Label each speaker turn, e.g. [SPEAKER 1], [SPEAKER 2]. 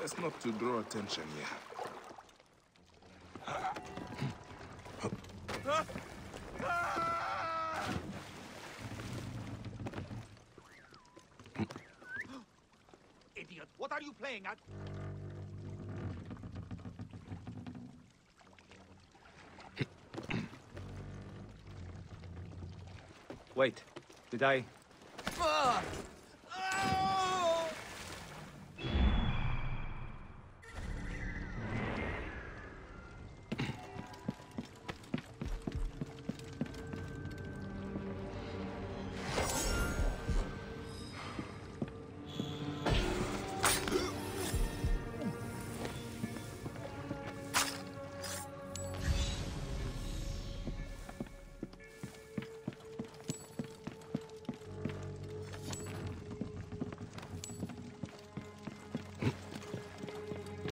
[SPEAKER 1] Best not to draw attention here.
[SPEAKER 2] Idiot, what are you playing at?
[SPEAKER 3] Wait, did I...